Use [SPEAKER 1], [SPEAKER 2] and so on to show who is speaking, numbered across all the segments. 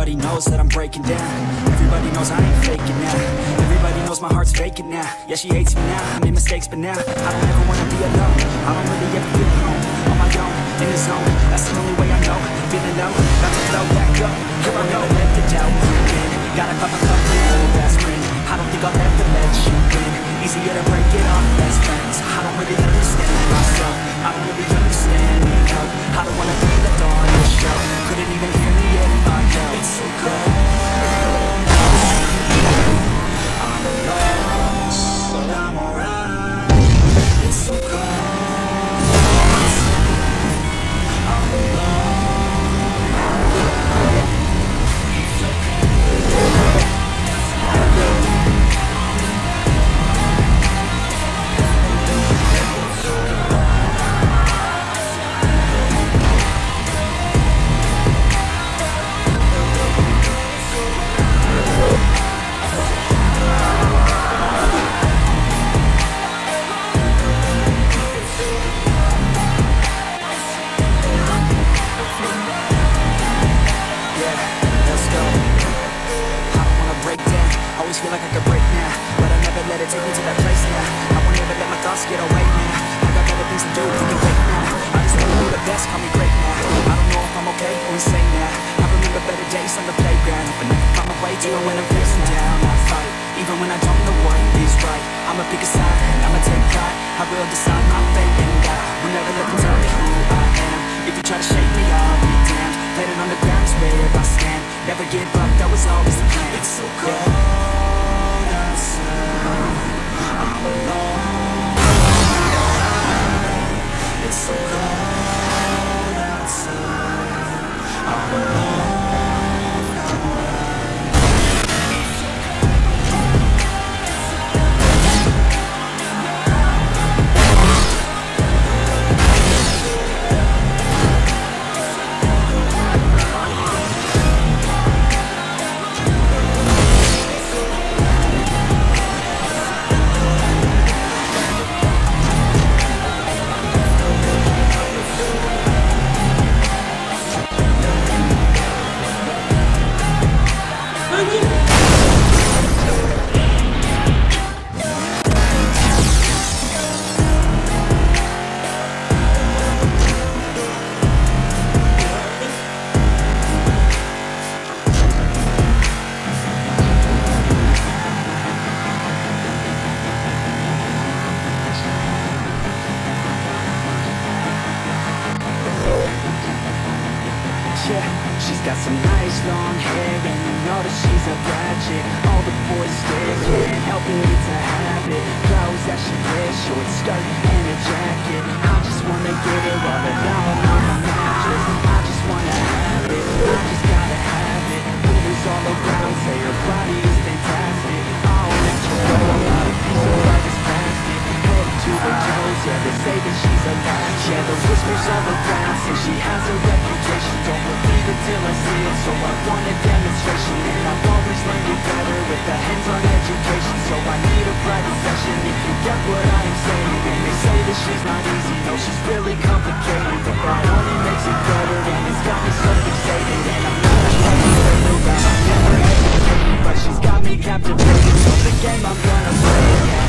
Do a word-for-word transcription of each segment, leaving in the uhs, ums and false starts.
[SPEAKER 1] Everybody knows that I'm breaking down. Everybody knows I ain't faking now. Everybody knows my heart's vacant now. Yeah, she hates me now, I made mistakes but now I don't ever wanna be alone. I don't really ever feel home. On my own, in the zone, that's the only way I know. Feeling low, about to blow back up. Here I go, let the doubt creep in. Gotta pop a cup with old best friend. I don't think I'll ever let you in. Easier to break it off best friends. I don't really understand myself. I don't really understand me, no. I don't wanna be left on the show. Couldn't even hear me if I yelled. It's so cold. I'm alone, but I'm alright. It's so cold. I'm alone. Feel like I could break now, but I never let it take me to that place now. I won't ever let my thoughts get away now. I got better things to do, we can wait now. I just wanna be the best, call me great now. I don't know if I'm okay or insane now. I remember better days on the playground, but never find my way to it when I'm facing down. I fight, even when I don't know what is right. I'ma pick a side, I'ma take pride. I will decide my fate and die. Will never let them tell me who I am. If you try to shake me, I'll be damned. Planet on the ground is where I stand. Never give up, that was always the plan. It's so cold. Yeah. I'm alone. It's so cold outside. I'm alone. She's got some nice long hair, and you know that she's a bad chick. All the boys stare, can't help it, it's a habit. Clothes that she wears, short skirt and a jacket. I just wanna get her all alone on my mattress. I just wanna have it, I just gotta have it. Rumors all around say her body is fantastic. All natural, not a piece of life is plastic. Head to her toes, yeah, they say that she's a latch. Yeah, the whispers all around say she has a reputation. Don't believe it till I see it, so I want a demonstration. And I've always learned it better with a hands-on education. So I need a private session if you get what I am saying. And they say that she's not easy, no, she's really complicated. But that only makes it better, and it's got me so fixated. And I'm not a fucking favorite, I'm never hesitating, but she's got me captivated. So the game I'm gonna play, yeah.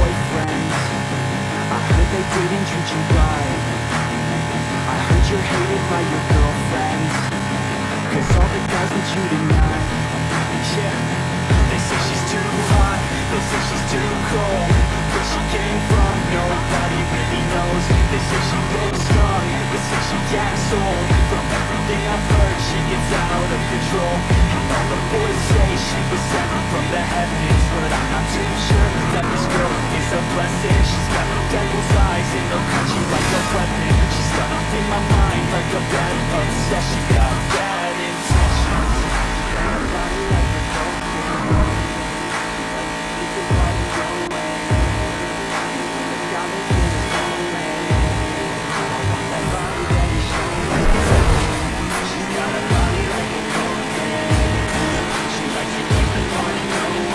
[SPEAKER 1] Treat you right. I heard you're hating by your girlfriends, cause all the guys want you tonight. Yeah, they say she's too hot, they say she's too cold. Where she came from, nobody really knows. They say she looks strong, they say she acts old. From everything I've heard, she gets out of control. And all the boys say she was sent from the heavens, but I'm not too sure that this girl is a blessing. She's got devil's eyes and they'll cut you like a weapon. She's stuck in my mind like a bad obsession. Got bad intentions. Everybody like a dope. You can run your way. Got me feeling lonely. I want that body that you show me. She's got a body like a cocaine. She likes to keep the party going.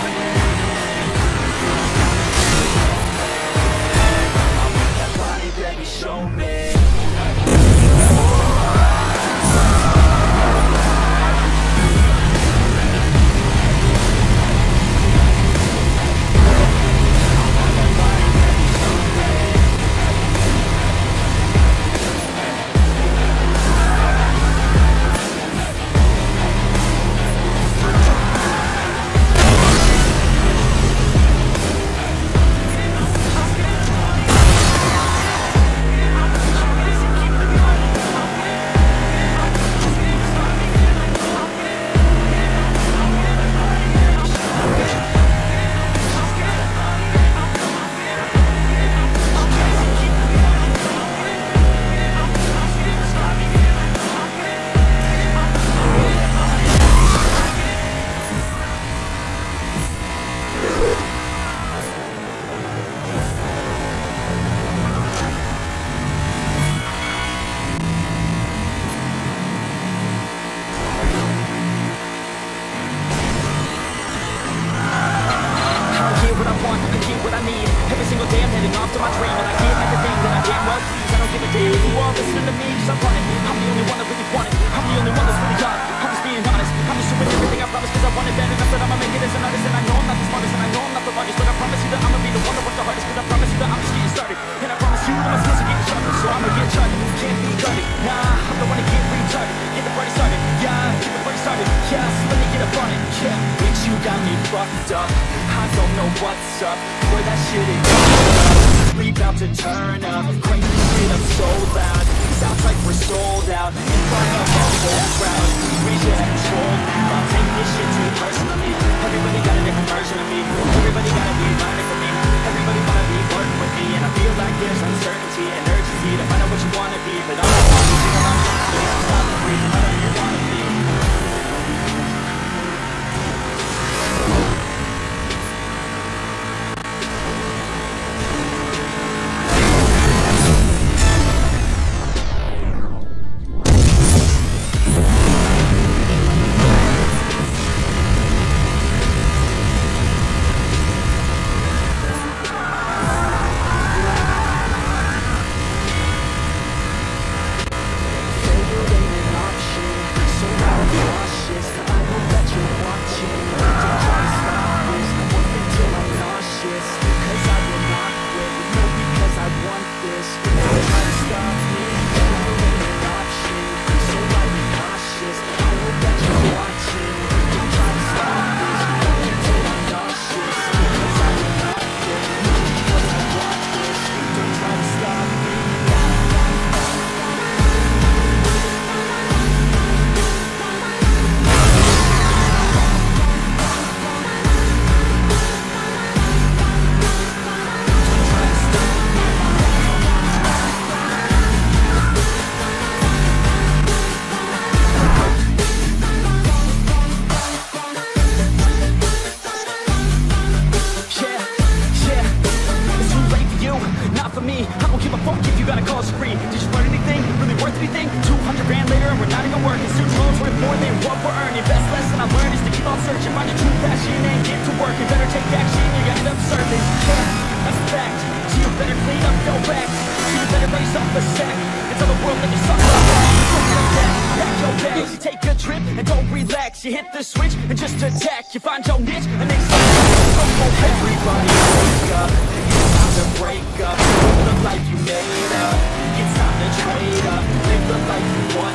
[SPEAKER 1] I want that body, baby, show me.
[SPEAKER 2] You hit the switch and just attack. You find your niche and they say everybody wake up. It's time to break up. Live the life you made up. It's time to trade up. Live the life you want.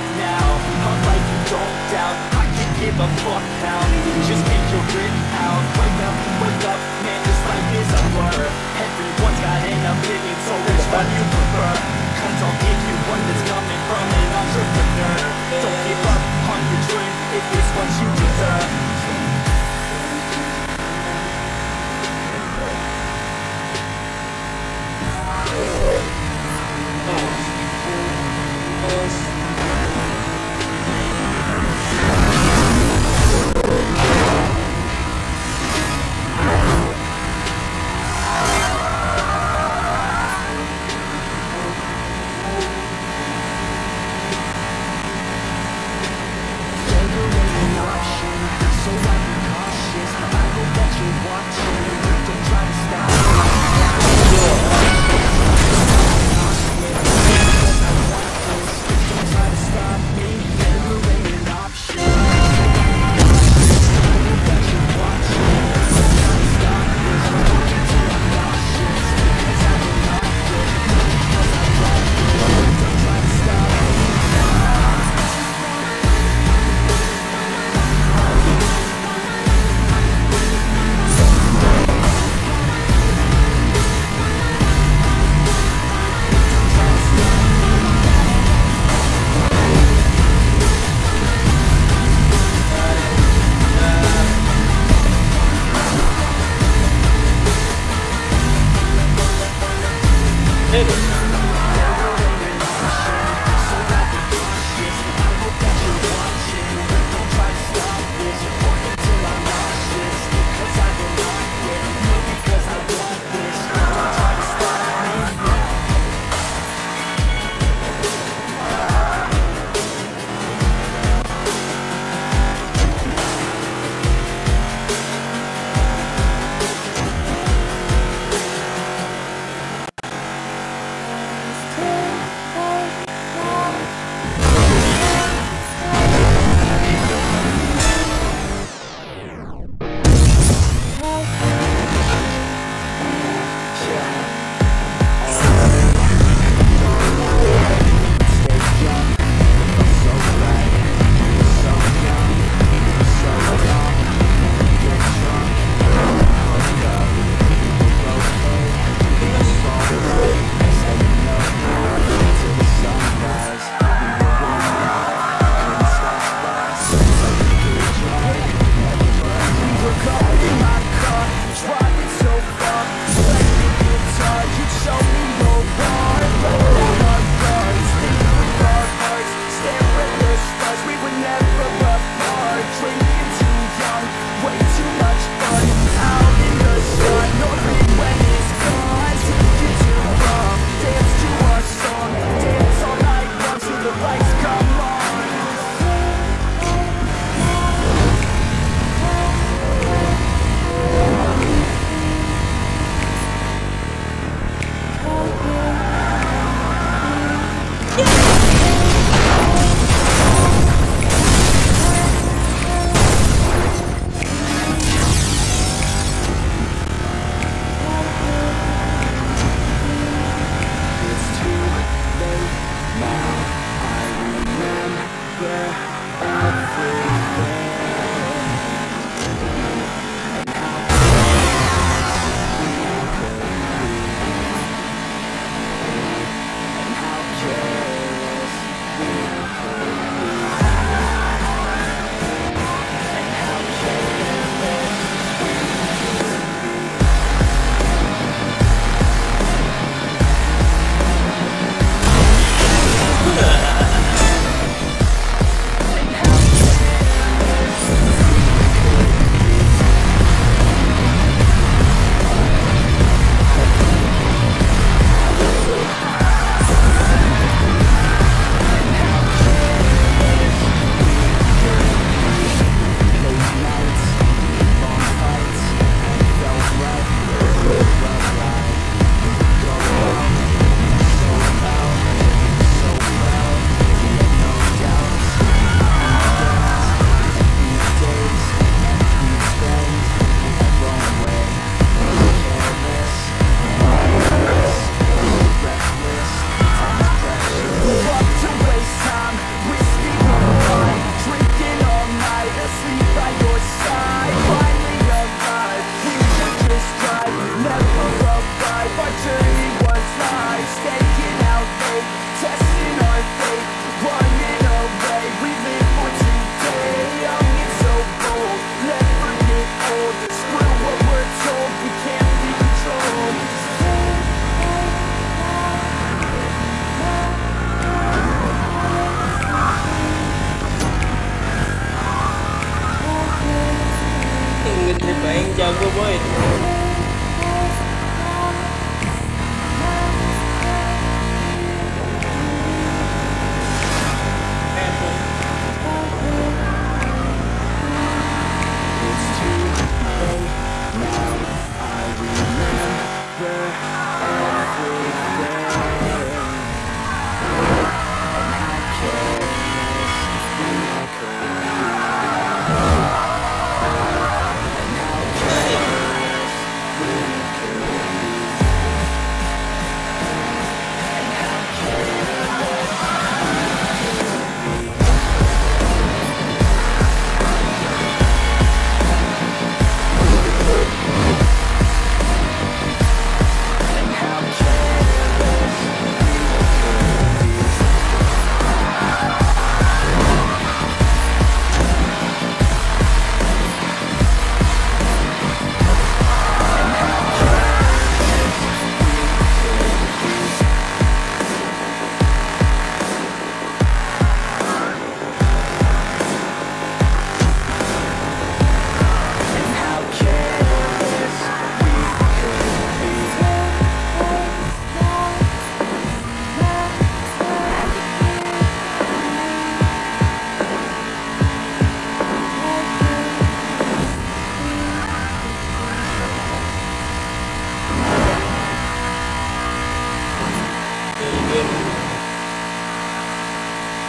[SPEAKER 2] it out. Wake up, wake up, man, this life is a blur. Everyone's got an opinion, so which one you prefer? Cause I'll give you one that's coming from an entrepreneur. Don't give up on your dream if it's what you deserve.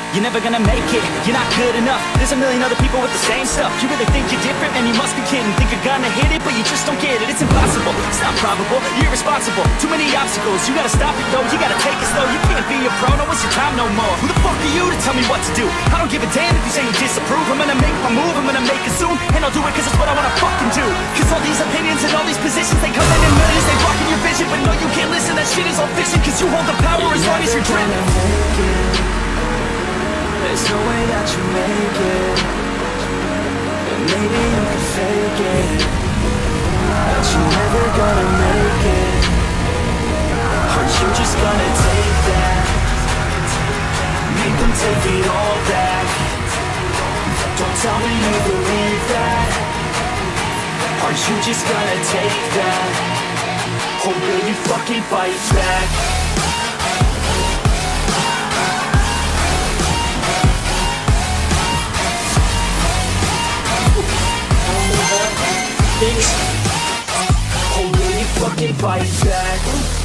[SPEAKER 2] you're never gonna make it. You're not good enough, there's a million other people with the same stuff. You really think you're different? Man, you must be kidding. Think you're gonna hit it, but you just don't get it. It's impossible, it's not probable, you're irresponsible. Too many obstacles, you gotta stop it though. You gotta take it slow, you can't be a pro. No, it's your time no more. Who the fuck are you to tell me what to do? I don't give a damn if you say you disapprove. I'm gonna make my move, I'm gonna make it soon. And I'll do it cause it's what I wanna fucking do. Cause all these opinions and all these positions, they come in in millions. They blocking your vision, but no, you can't listen. That shit is all fiction, cause you hold the power as long as you're driven.
[SPEAKER 1] There's no way that you make it. And maybe you can fake it, but you're never gonna make it. Aren't you just gonna take that? Make them take it all back. Don't tell me you believe that. Aren't you just gonna take that? Or will you fucking fight back? Or will you fucking fight back?